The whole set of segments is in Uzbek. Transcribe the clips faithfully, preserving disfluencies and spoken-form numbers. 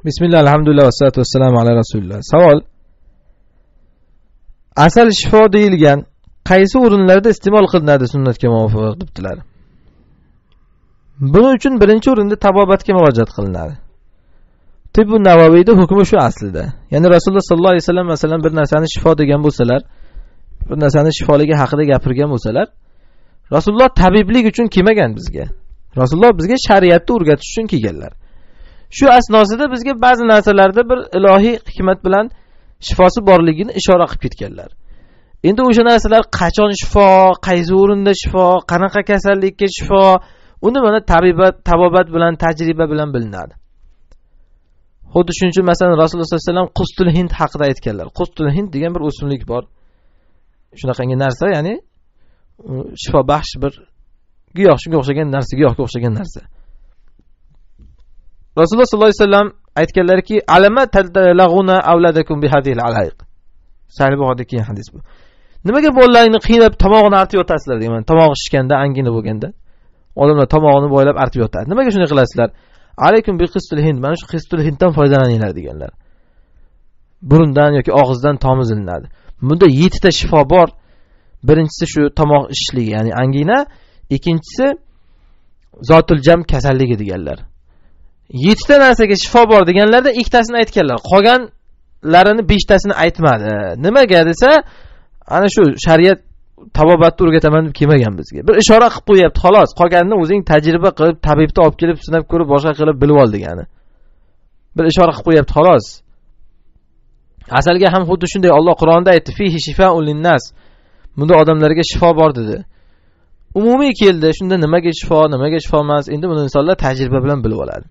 Bismillah, alhamdulillah, vassalatu vassalamu ala rasulillah. Savol: asal shifo deyilgan qaysi o'rinlarda iste'mol qilinadi sunnatga muvofiq debdilar. Buning uchun birinchi o'rinda tabobatga murojaat qilinadi. Tibbun Navaviyda hukmi shu aslida. Ya'ni Rasululloh sollallohu alayhi vasallam masalan bir narsani shifo degan bo'lsalar, bir narsani shifoligi haqida gapirgan bo'lsalar, Rasululloh tabiblik uchun kelmagan bizga. Rasululloh bizga shariatni o'rgatish uchun kelganlar. Shu asnosida bizga ba'zi narsalarda bir ilohiy hikmat bilan shifosi borligini ishora qilib ketganlar. Endi o'sha narsalar qachon shifo, qaysi o'rinda shifo, qanaqa kasallikka shifo, uni mana tabibat, tabobat bilan, tajriba bilan bilinadi. Xuddi shuning uchun masalan Rasululloh sollallohu alayhi vasallam qustul hind haqida aytganlar. Qustul hind degan bir o'simlik bor. Shunaqangi narsa, ya'ni shifo baxsh bir giyoh, shunga o'xshagan narsa, giyohga o'xshagan narsa. Rasululloh sollallohu alayhi vasallam aytganlarki, alama tadlaguna avladakum bi hadhihi al-alayq. Sahih Buxoriyda hadis bu. Nimaga bolalarni qiynab tomog'ini artib yotasizlar deyman. Tomog'i shishganda, angina bo'lganda, odamlar tomog'ini bo'ylab artib yotadi. Nimaga shunday qilasizlar? Alaykum bi qistul hind. Mana shu qistul hinddan foydalaninglar deganlar. Burundan yoki og'izdan tomizilinadi. Bunda yetti ta shifo bor. Birinchisi shu tomoq ishishligi, ya'ni angina, ikkinchisi zotul jam kasalligi deganlar. yetti ta narsaga shifo bor deganlarda ikkitasini aytganlar. Qolganlarini besh tasini aytmadi. Nimaga desa, ana shu shariat tabobatni o'rgataman deb kelmagan bizga. Bir ishora qilib qo'yapti, xolos. Qolganini o'zing tajriba qilib, tabibni olib kelib sinab ko'rib, boshqa qilib bilib ol degani. Bir ishora qilib qo'yapti, xolos. Asalga ham xuddi shunday Alloh Qur'onda aytdi, fihi shifaa'un linnas. Bunda odamlarga shifo bor dedi. Umumiy keldi. Shunda nimaga shifo, nimaga shifo emas, endi buni insonlar tajriba bilan bilib oladi.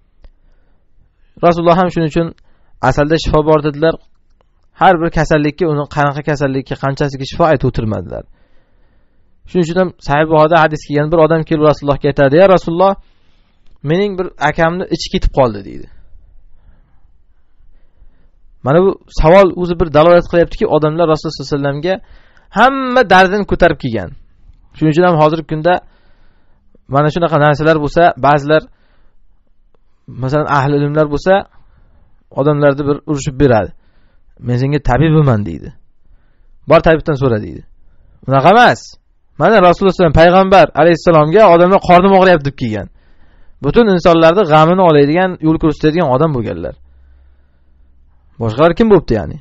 Rasululloh ham shuning uchun asalda shifo bor dedilar. Har bir kasallikka, uni qanaqa kasallikka, qanchasiga shifo aytib o'tirmadilar. Shuning uchun ham Sahih Buxoriyda hadis kelgan, bir odam kelib Rasulullohga aytadi: "Ya Rasululloh, mening bir akamni ichi ketib qoldi" deydi. Mana bu savol o'zi bir dalolat qilyaptiki, odamlar Rasululloh sollallohu alayhi vasallamga hamma dardini ko'tarib kelgan. Shuning uchun ham hozirgi kunda mana shunaqa narsalar bo'lsa, ba'zilar masalan ahli ilmlar bo'lsa, odamlarni bir urushib beradi. Men senga tabibman deydi. Bor tabibdan so'ra deydi. Unaqa emas. Mana Rasululloh sollallohu alayhi vasallam payg'ambar alayhisalomga odamlar qornim og'riyapti deb kelgan. Butun insonlarning g'amini oladigan, yo'l ko'rsatadigan odam bo'lganlar. Boshqalar kim bo'pti ya'ni?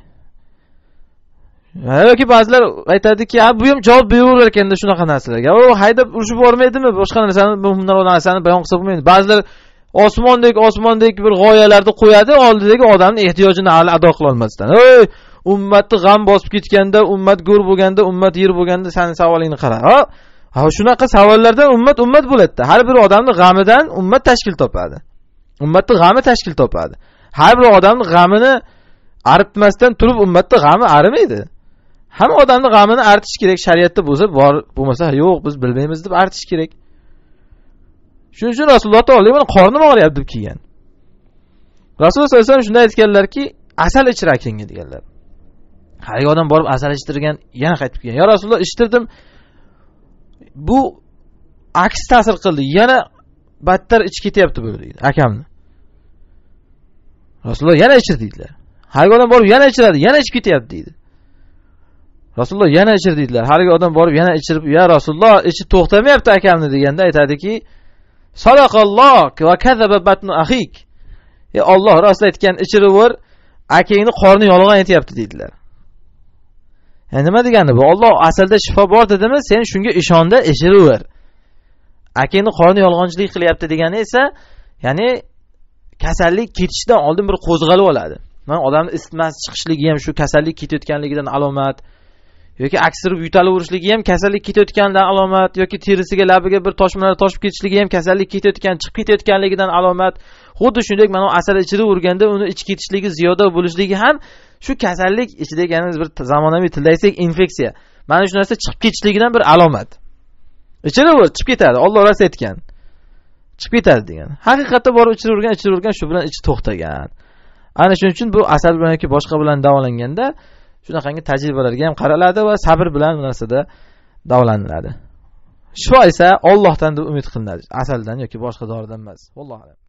Yoki ba'zilar aytadiki, "Ha, bu ham javob beraverar ekanda shunaqa narsalarga. O, haydab urushib bormaydimi? Boshqa narsani, muhimroq narsani bayon qilsa bo'lmaydi." Ba'zilar osmondek osmondek bir g'oyalarni qo'yadi, oldidagi odamning ehtiyojini ado qila olmasdan. "Ey, ummatni g'am bosib ketganda, ummat go'r bo'lganda, ummat yer bo'lganda sening savolingni qara." Ha, ha shunaqa savollardan ummat ummat bo'ladi. Har bir odamning g'amidan ummat tashkil topadi. Ummatning g'ami tashkil topadi. Har bir odamning g'amini aritmasdan turib ummatning g'ami arimaydi. Hamma odamning g'amini artish kerak, shariatda bo'lsa, bor, bo'lmasa yo'q, biz bilmaymiz deb artish kerak. Shuning uchun Rasululloh taologa mana qornim og'riyapti deb kelgan. Rasululloh sollallohu alayhi vasallam shunday aytganlarki, asal ichir akangga deganlar. Har odam borib asal ichtirgan, yana qaytib kelgan. "Ya Rasululloh, ichtirdim. Bu aks ta'sir qildi. Yana battar ichib ketyapti bu" deydi akamni. Rasululloh yana ichir dedilar. Har odam borib yana ichiradi, yana ichib ketyapti deydi. Rasululloh yana ichir dedilar. Har odam borib yana ichirib, "Ya Rasululloh, ichi to'xtamayapti akamni" deganda aytadiki, "Sadaqalloh va kazaba batnu akhik." Ey Alloh rost aytgan, ichiraver, akangni qorni yolg'on aytayapti dedilar. Yani nima degani bu? Alloh asalda shifo bor dedimi, sen shunga ishonda ichiraver. Akangni qorni yolg'onchilik qilyapti degani esa, ya'ni kasallik ketishdan oldin bir qo'zg'alib oladi. Mana odamning isitmasi chiqishligi ham shu kasallik ketayotganligidan alomat. Yoki aksirib yutaverishlik ham kasallik ketayotganidan alomat, yoki terisiga, labiga bir toshmalar toshib ketishligi ham kasallik ketayotgan, chiqib ketayotganligidan alomat. Xuddi shunday mana asal ichirib urganda uni ichib ketishligi, ziyoda bo'lishligi ham shu kasallik ichidagi yani bir zamonaviy tilda aytsak infeksiya. Mana shu narsa chiqib ketishligidan bir alomat. Ichiraver, chiqib ketadi. Alloh rost aytgan. Chiqib ketadi degan. Haqiqatda borib ichirib urgan, ichirib urgan, shu bilan ichi to'xtagan. Ana shuning uchun bu asal bilan yoki boshqa bilan davolanganda shunaqangi tajribalarga ham qaraladi va sabr bilan bu narsada davolaniladi. Shifo esa Allohdan deb umid qilinadi, asaldan yoki boshqa doridan emas. Alloh